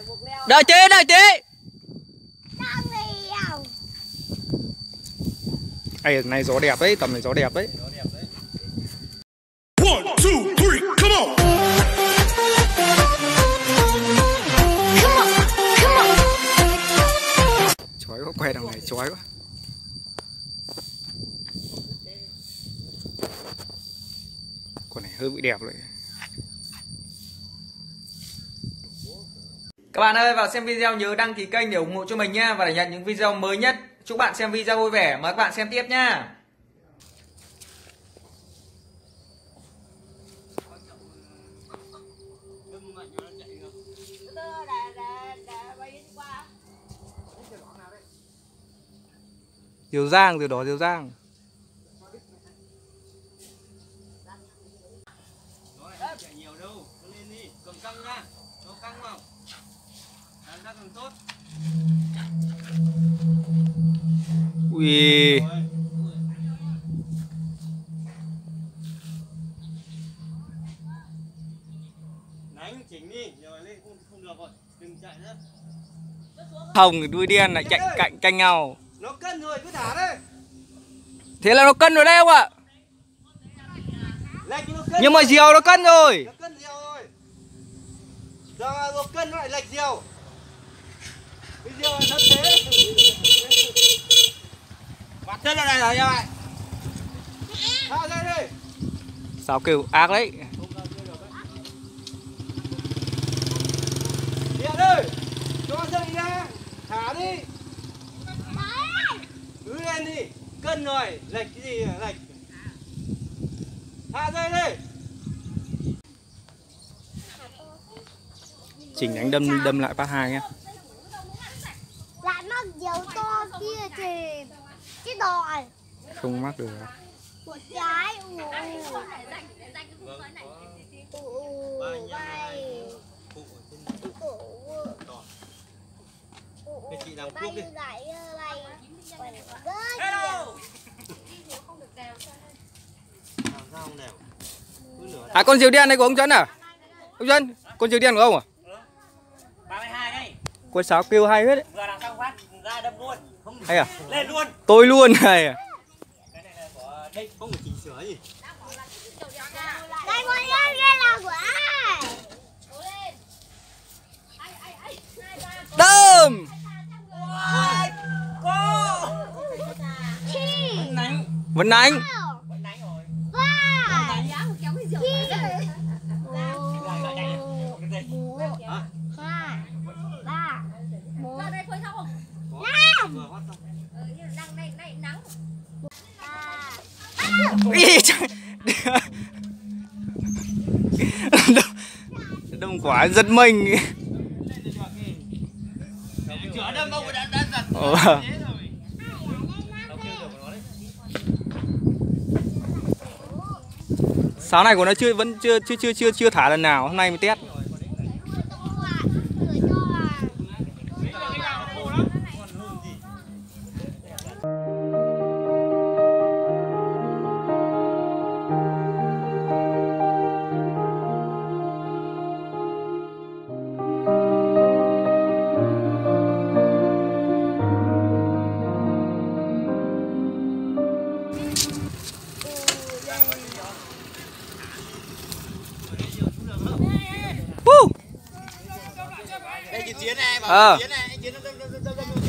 Đợi tí, đợi tí. Ê, này gió đẹp đấy, tầm này gió đẹp đấy. 1, 2, 3, come on. Chói quá, quay đằng này chói quá. Con này hơi bị đẹp rồi. Các bạn ơi, vào xem video nhớ đăng ký kênh để ủng hộ cho mình nha, và để nhận những video mới nhất. Chúc bạn xem video vui vẻ, mời các bạn xem tiếp nha. Diều Giang, từ đó Diều Giang. Chạy nhiều đâu, lên đi, cầm căng nha, nó căng vào, làm ra càng tốt. Ui. Đánh chỉnh đi, rồi lên không được rồi, đừng chạy nữa. Hồng đuôi đen lại chạy cạnh canh nhau. Nó cân rồi, cứ thả đây. Thế là nó cân rồi đấy không ạ? Nhưng mà diều nó cân rồi. Nó cân diều rồi. Giờ nó cân nó lại lệch diều. Cái diều này nó thế. Bắt chân ra này rồi nha bạn. Thả ra đi. Sao kêu ác đấy. Điện ơi, cho dây ra, thả đi. Cứ lên đi, cân rồi, lệch cái gì lệch. Thả dây đi. Chỉnh đánh đâm lại phát 2 nhá. Lại mắc dấu to kia thì cái đòi. Không mắc được. Một trái Chị làm cuốc đi. À, con diều đen này của ông Trấn à? Ông Trấn, con diều đen của ông à? 32 đây. Con sáo kêu hay hết đấy. Vừa làm xong phát ra đâm luôn. Không Hay à? lên luôn. Tôi luôn này à? Cái này là của đây không phải chỉnh sửa gì. Đây con đây là của ai? Đâm. Vẫn đánh. Đâm quả giật mình. Sáo này của nó vẫn chưa thả lần nào, hôm nay mới test. Đây cái chiến này, bảo chiến này, chiến